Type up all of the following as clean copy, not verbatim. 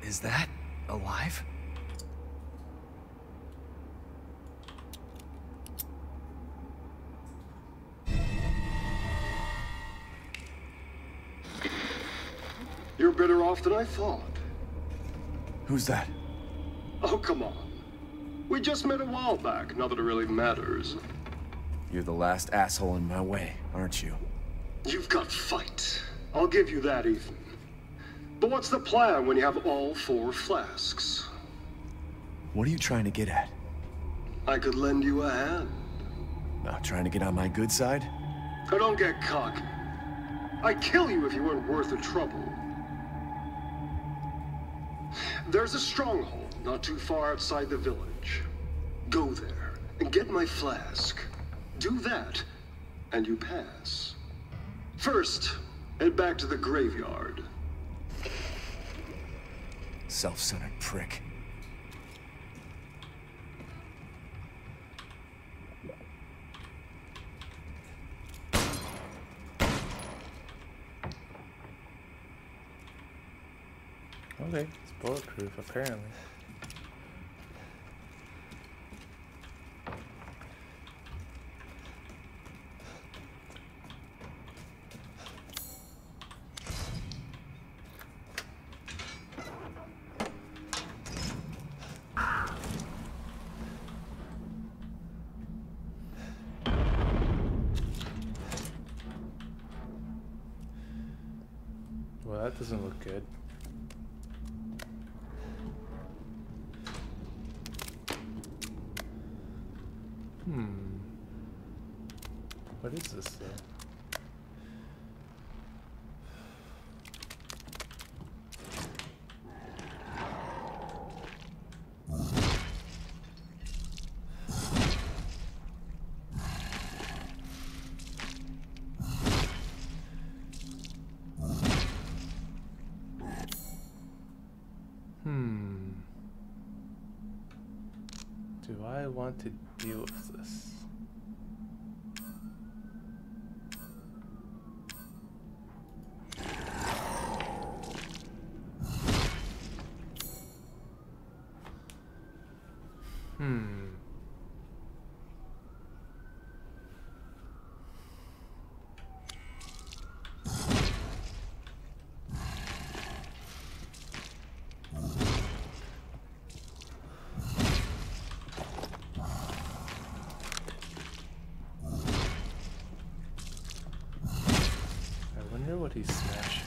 Is that alive? You're better off than I thought. Who's that? Oh, come on. We just met a while back, not that it really matters. You're the last asshole in my way, aren't you? You've got fight. I'll give you that, Ethan. But what's the plan when you have all 4 flasks? What are you trying to get at? I could lend you a hand. Trying to get on my good side? Now don't get cocky. I'd kill you if you weren't worth the trouble. There's a stronghold not too far outside the village. Go there and get my flask. Do that, and you pass. First, head back to the graveyard. Self-centered prick. Okay, it's bulletproof apparently. Well, that doesn't look good. What is this though? Do I want to deal with this? I wonder what he's smashing.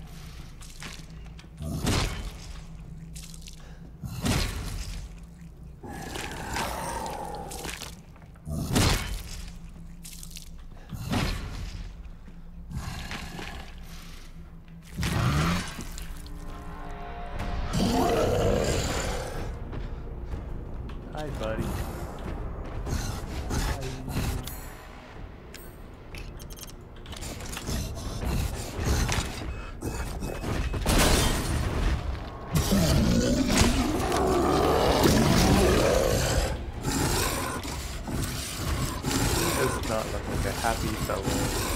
Hi, buddy. Does not look like a happy fellow.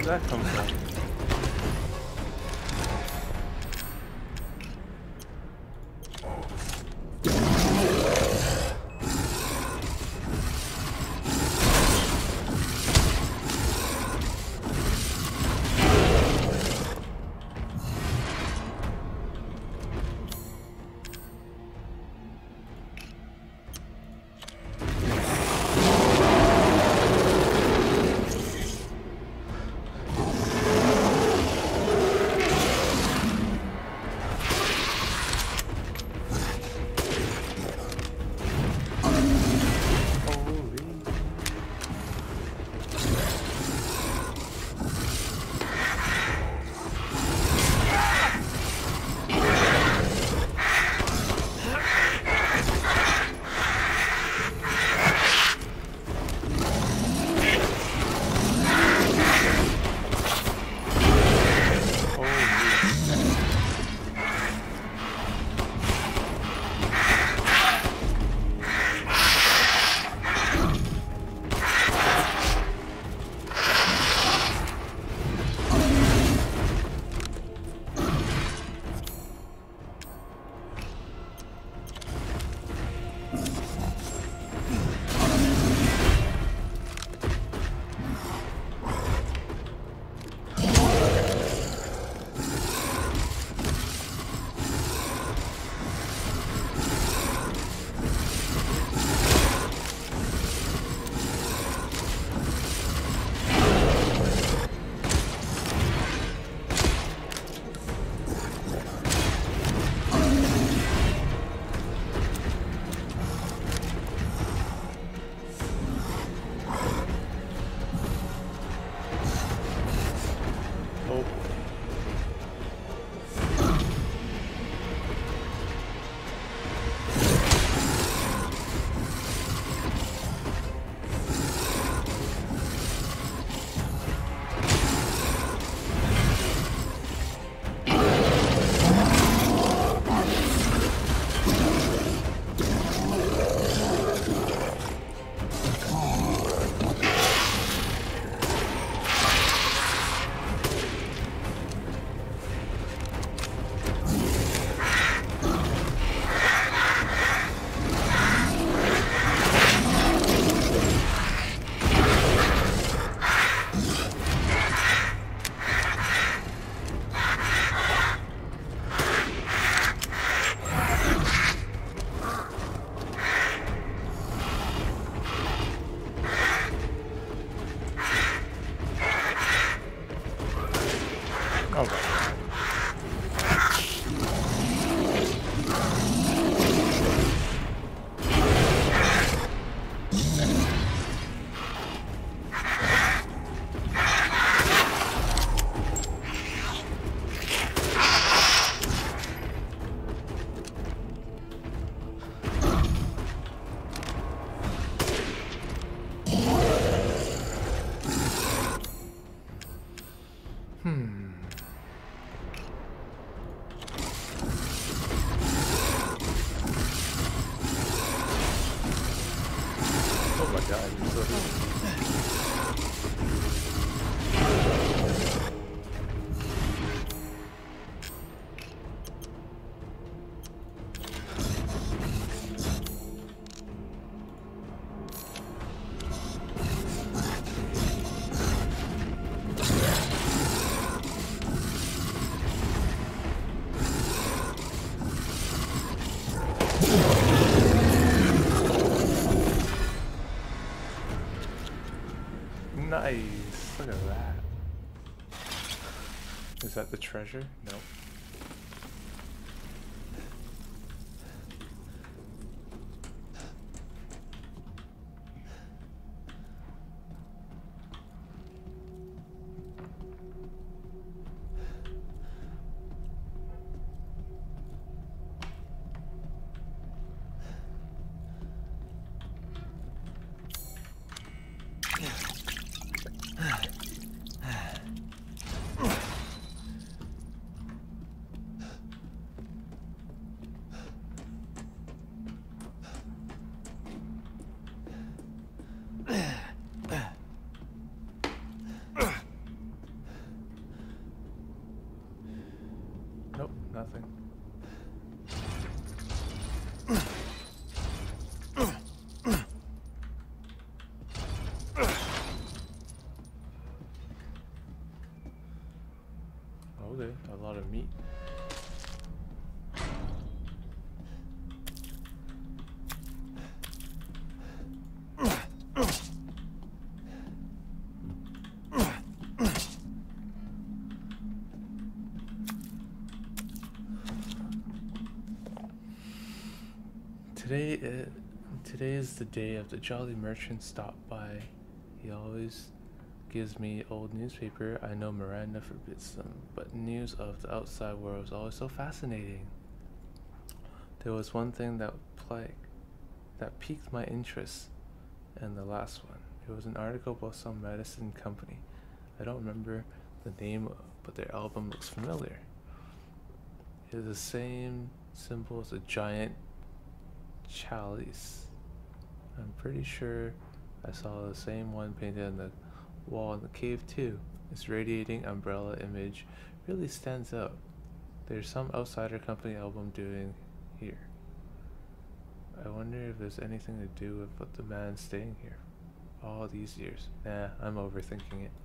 that come from? Nice. Look at that. Is that the treasure? Nope. Today is the day of the jolly merchant stop by. He always gives me old newspaper. I know Miranda forbids them, but news of the outside world is always so fascinating. There was one thing that piqued my interest in the last one. It was an article about some medicine company. I don't remember the name, but their album looks familiar. It is the same symbol as a giant chalice. I'm pretty sure I saw the same one painted on the wall in the cave too. Its radiating umbrella image really stands out. There's some outsider company album doing here. I wonder if there's anything to do with the man staying here all these years. Nah, I'm overthinking it.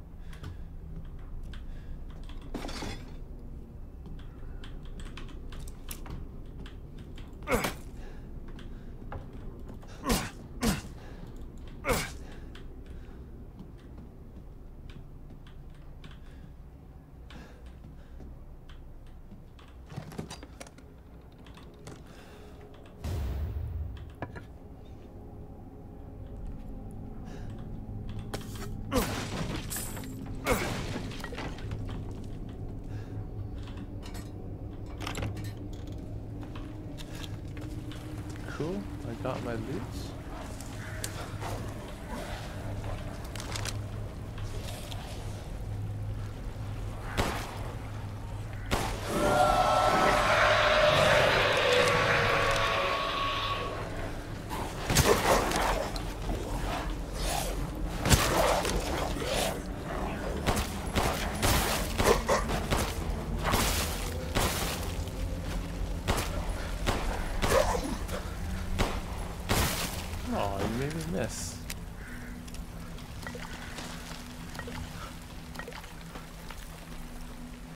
Cool, I got my loot. Oh, you made me miss.